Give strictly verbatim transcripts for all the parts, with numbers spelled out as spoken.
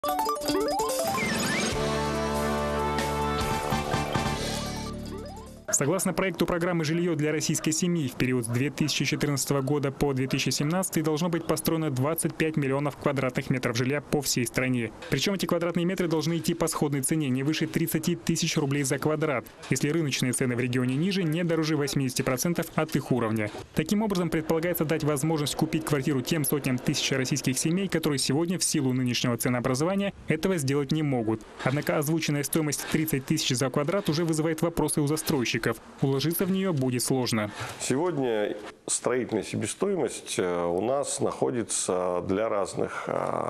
Согласно проекту программы «Жилье для российской семьи» в период с две тысячи четырнадцатого года по две тысячи семнадцатый должно быть построено двадцать пять миллионов квадратных метров жилья по всей стране. Причем эти квадратные метры должны идти по сходной цене не выше тридцати тысяч рублей за квадрат, если рыночные цены в регионе ниже, не дороже восьмидесяти процентов от их уровня. Таким образом, предполагается дать возможность купить квартиру тем сотням тысяч российских семей, которые сегодня в силу нынешнего ценообразования этого сделать не могут. Однако озвученная стоимость тридцать тысяч за квадрат уже вызывает вопросы у застройщиков. Уложиться в нее будет сложно. Сегодня строительная себестоимость у нас находится для разных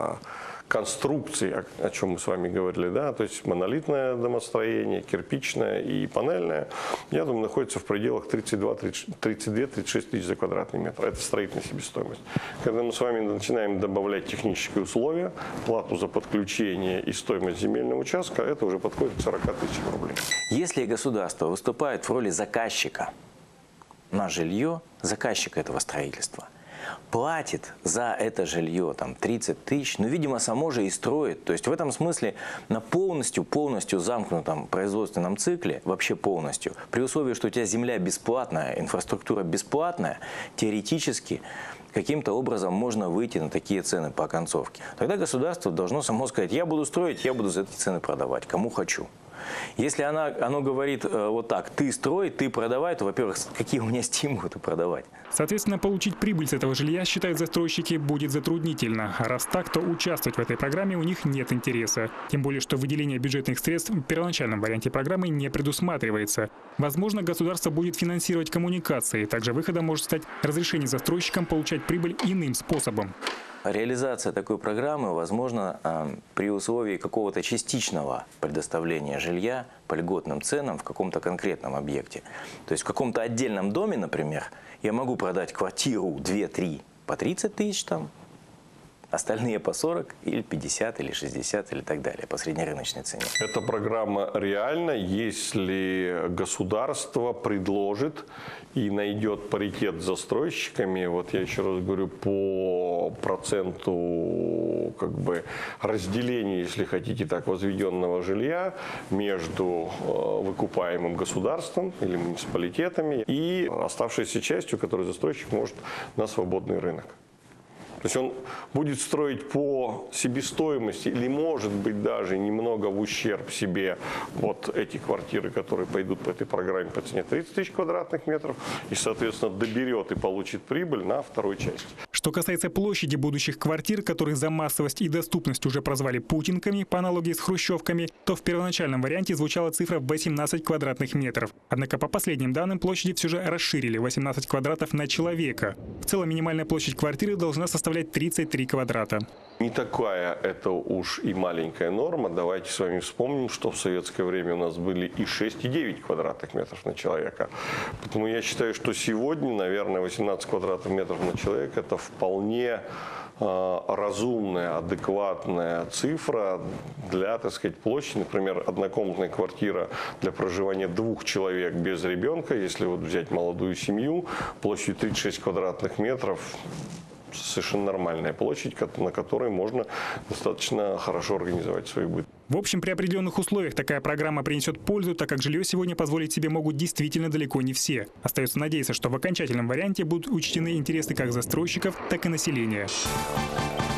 конструкций, о чем мы с вами говорили, да, то есть монолитное домостроение, кирпичное и панельное, я думаю, находится в пределах тридцати двух — тридцати трёх — тридцати шести тысяч за квадратный метр. Это строительная себестоимость. Когда мы с вами начинаем добавлять технические условия, плату за подключение и стоимость земельного участка, это уже подходит к сорока тысячам рублей. Если государство выступает в роли заказчика на жилье, заказчика этого строительства, платит за это жилье там тридцать тысяч, ну, видимо, само же и строит. То есть в этом смысле на полностью, полностью замкнутом производственном цикле, вообще полностью, при условии, что у тебя земля бесплатная, инфраструктура бесплатная, теоретически каким-то образом можно выйти на такие цены по оконцовке. Тогда государство должно само сказать: я буду строить, я буду за эти цены продавать, кому хочу. Если она, оно говорит э, вот так: ты строй, ты продавай, то, во-первых, какие у меня стимулы продавать? Соответственно, получить прибыль с этого жилья, считают застройщики, будет затруднительно. А раз так, то участвовать в этой программе у них нет интереса. Тем более, что выделение бюджетных средств в первоначальном варианте программы не предусматривается. Возможно, государство будет финансировать коммуникации. Также выходом может стать разрешение застройщикам получать прибыль иным способом. Реализация такой программы возможна э, при условии какого-то частичного предоставления жилья по льготным ценам в каком-то конкретном объекте. То есть в каком-то отдельном доме, например, я могу продать квартиру две-три по тридцать тысяч, там, остальные по сорок, или пятьдесят, или шестьдесят, или так далее, по среднерыночной цене. Эта программа реальна, если государство предложит и найдет паритет с застройщиками. Вот я еще раз говорю, по проценту как бы разделения, если хотите так, возведенного жилья между выкупаемым государством или муниципалитетами и оставшейся частью, которую застройщик может на свободный рынок. То есть он будет строить по себестоимости или, может быть, даже немного в ущерб себе вот эти квартиры, которые пойдут по этой программе по цене тридцать тысяч квадратных метров, и, соответственно, доберет и получит прибыль на второй части. Что касается площади будущих квартир, которые за массовость и доступность уже прозвали путинками, по аналогии с хрущевками, то в первоначальном варианте звучала цифра восемнадцать квадратных метров. Однако по последним данным площади все же расширили — восемнадцать квадратов на человека. В целом минимальная площадь квартиры должна составлять тридцать три квадрата. Не такая это уж и маленькая норма. Давайте с вами вспомним, что в советское время у нас были и шесть, и девять квадратных метров на человека. Поэтому я считаю, что сегодня, наверное, восемнадцать квадратных метров на человека — это вполне э, разумная, адекватная цифра для, так сказать, площади. Например, однокомнатная квартира для проживания двух человек без ребенка, если вот взять молодую семью, площадью тридцать шесть квадратных метров, совершенно нормальная площадь, на которой можно достаточно хорошо организовать свой быт. В общем, при определенных условиях такая программа принесет пользу, так как жилье сегодня позволить себе могут действительно далеко не все. Остается надеяться, что в окончательном варианте будут учтены интересы как застройщиков, так и населения.